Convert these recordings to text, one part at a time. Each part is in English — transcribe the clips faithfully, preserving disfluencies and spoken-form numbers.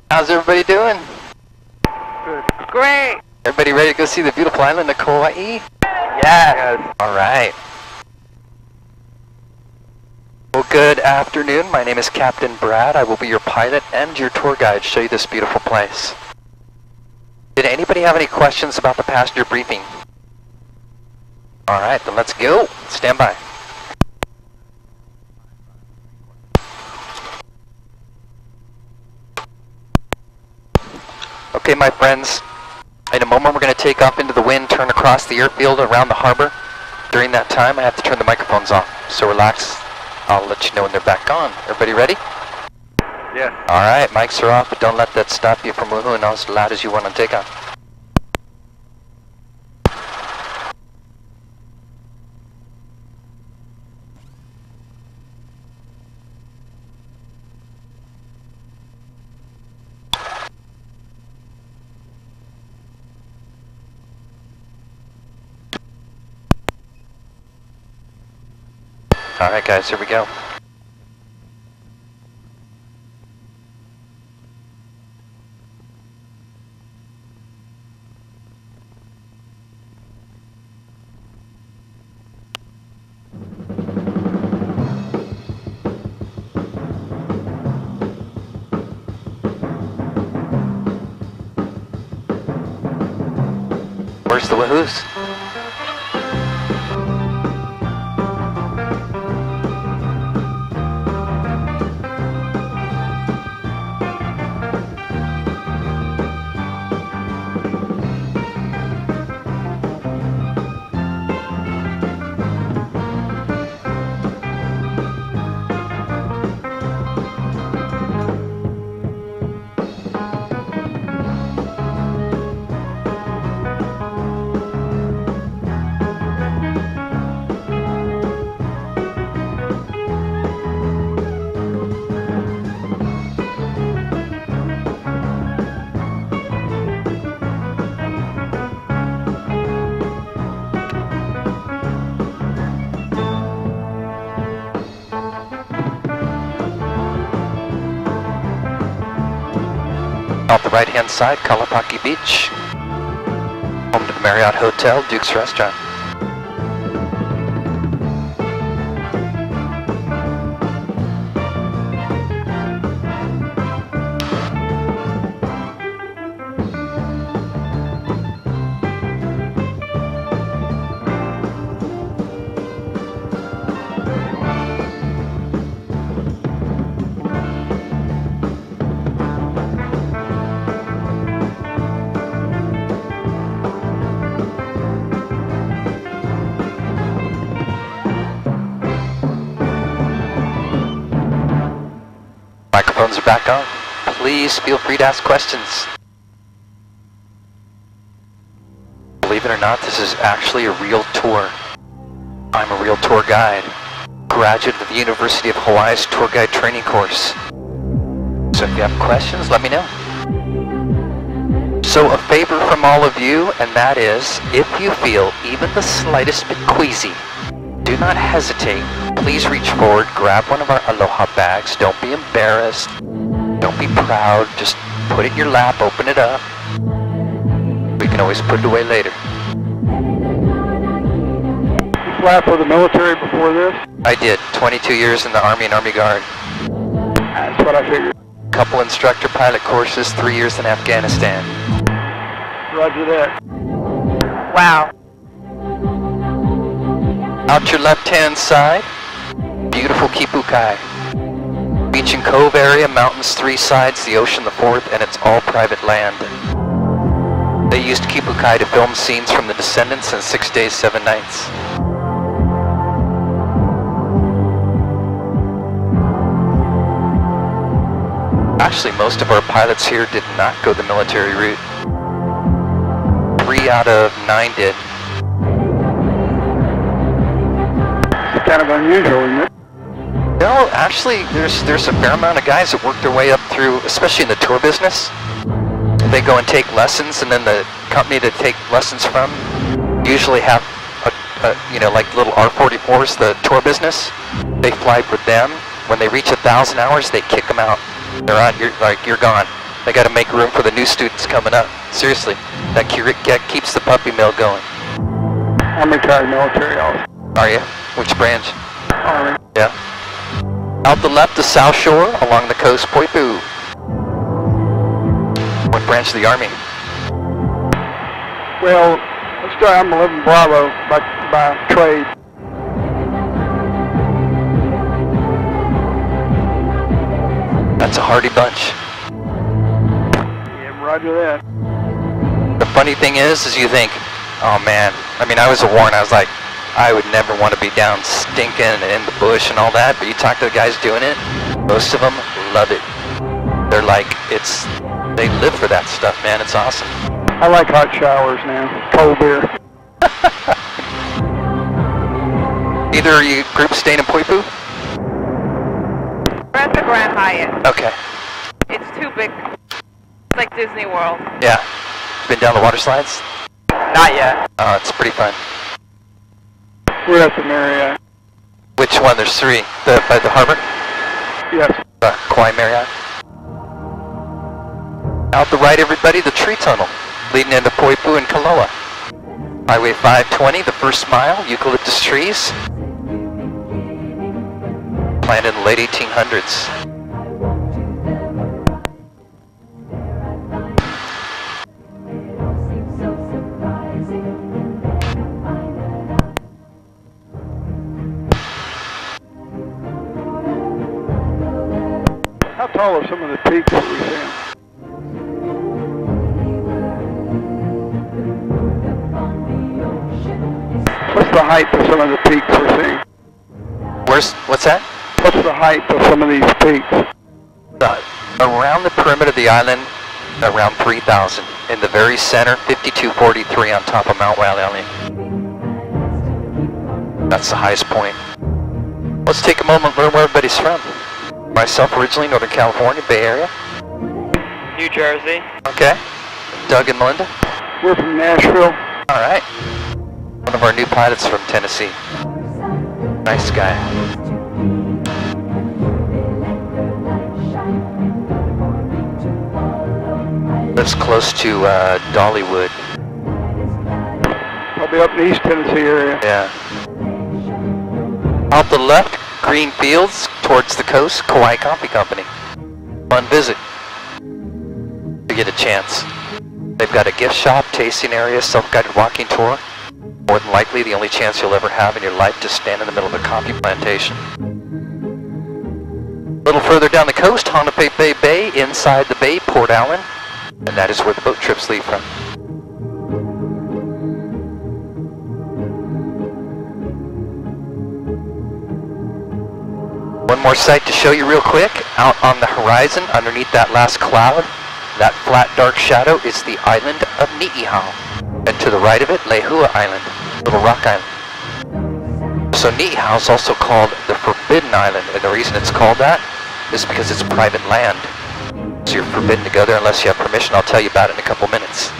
How's everybody doing? Good. Great! Everybody ready to go see the beautiful island of Kalaui? Yes. Alright. Well, good afternoon. My name is Captain Brad. I will be your pilot and your tour guide to show you this beautiful place. Did anybody have any questions about the passenger briefing? Alright, then let's go. Stand by. Okay, my friends, in a moment we're going to take off into the wind, turn across the airfield around the harbor. During that time, I have to turn the microphones off, so relax. I'll let you know when they're back on. Everybody ready? Yes. Alright, mics are off, but don't let that stop you from woohooing as loud as you want on takeoff. Alright guys, here we go. Where's the woohoos? Off the right-hand side, Kalapaki Beach. Home to the Marriott Hotel, Duke's Restaurant. Microphones are back on. Please feel free to ask questions. Believe it or not, this is actually a real tour. I'm a real tour guide, graduate of the University of Hawaii's tour guide training course. So if you have questions, let me know. So a favor from all of you, and that is, if you feel even the slightest bit queasy, do not hesitate. Please reach forward, grab one of our aloha bags. Don't be embarrassed. Don't be proud. Just put it in your lap, open it up. We can always put it away later. You fly for the military before this? I did. twenty-two years in the Army and Army Guard. That's what I figured. Couple instructor pilot courses, three years in Afghanistan. Roger that. Wow. Out your left-hand side, beautiful Kipukai. Beach and cove area, mountains three sides, the ocean the fourth, and it's all private land. They used Kipukai to film scenes from The Descendants in Six Days, Seven Nights. Actually, most of our pilots here did not go the military route. Three out of nine did. It's kind of unusual, isn't it? No, actually, there's there's a fair amount of guys that work their way up through, especially in the tour business. They go and take lessons, and then the company to take lessons from usually have, a, a, you know, like little R forty-fours, the tour business. They fly with them. When they reach a thousand hours, they kick them out. They're on. You're like you're gone. They got to make room for the new students coming up. Seriously, that keeps the puppy mill going. I'm retired military also. Are you? Which branch? Army. Yeah. Out the left, the South Shore, along the coast, Poipu. What branch of the Army? Well, let's start, I'm eleven Bravo by, by trade. That's a hardy bunch. Yeah, roger that. The funny thing is, is you think, oh man, I mean, I was a war and I was like, I would never want to be down stinking in the bush and all that, but you talk to the guys doing it, most of them love it. They're like, it's, they live for that stuff, man, it's awesome. I like hot showers now, cold beer. Either are you group staying in Poipu? We're at the Grand Hyatt. Okay. It's too big. It's like Disney World. Yeah. Been down the water slides? Not yet. Oh, it's pretty fun. We're at the Marriott. Which one? There's three. The by the harbor? Yes. Uh, Kauai Marriott. Out the right, everybody, the tree tunnel leading into Poipu and Kalaui. Highway five twenty, the first mile, eucalyptus trees. Planted in the late eighteen hundreds. How tall are some of the peaks that we see? What's the height of some of the peaks we're seeing? Where's, what's that? What's the height of some of these peaks? Uh, around the perimeter of the island, around three thousand. In the very center, fifty-two forty-three on top of Mount Waialauni. That's the highest point. Let's take a moment and learn where everybody's from. Myself, originally Northern California, Bay Area. New Jersey. Okay. Doug and Melinda. We're from Nashville. All right. One of our new pilots from Tennessee. Nice guy. Lives close to uh, Dollywood. I'll be up in the East Tennessee area. Yeah. Out the left, green fields towards the coast, Kauai Coffee Company. Fun visit. To get a chance. They've got a gift shop, tasting area, self-guided walking tour. More than likely the only chance you'll ever have in your life to stand in the middle of a coffee plantation. A little further down the coast, Hanapepe Bay, inside the bay, Port Allen. And that is where the boat trips leave from. One more sight to show you real quick. Out on the horizon, underneath that last cloud, that flat dark shadow is the island of Ni'ihau. And to the right of it, Lehua Island, Little Rock Island. So Ni'ihau is also called the Forbidden Island, and the reason it's called that is because it's private land. So you're forbidden to go there unless you have permission. I'll tell you about it in a couple minutes.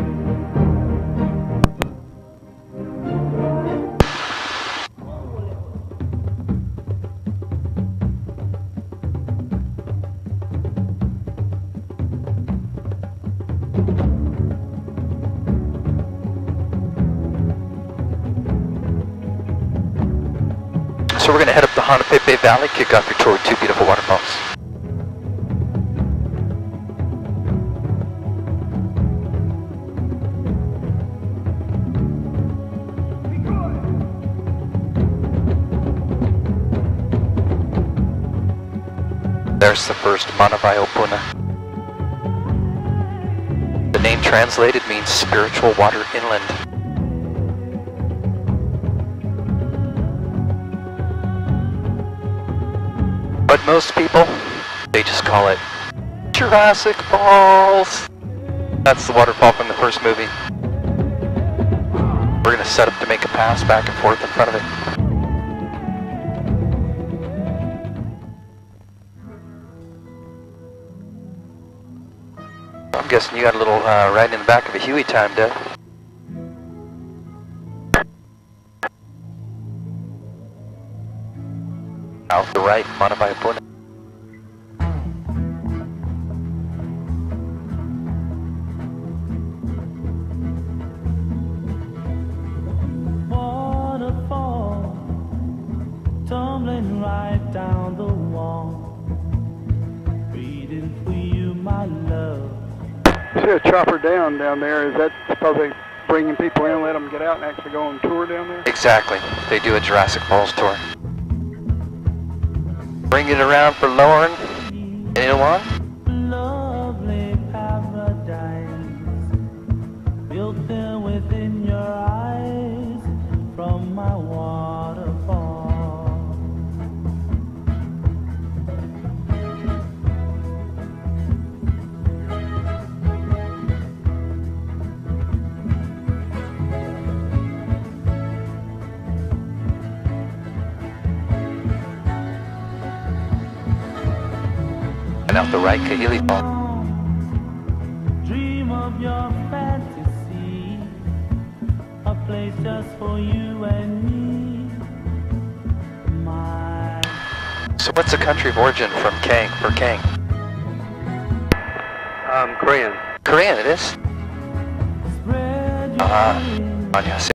So we're going to head up the Hanapepe Valley, kick off your tour with two beautiful waterfalls. There's the first Manawaiopuna. The name translated means spiritual water inland. But most people, they just call it Jurassic Falls. That's the waterfall from the first movie. We're going to set up to make a pass back and forth in front of it. I'm guessing you got a little uh, ride in the back of a Huey time, Doug. Out the right, Manawaiopuna. See a chopper down down there. Is that because they bringing people in, let them get out and actually go on tour down there? Exactly. They do a Jurassic Falls tour. Bring it around for lowering. Anyone? Lovely paradise built there within your eyes from my waterfall. And out the right, Kahili Falls. Dream of your fantasy, a place just for you and me. My So what's the country of origin from Kang, for Kang? Um, Korean. Korean it is. spread your Uh-huh. wings. Anya,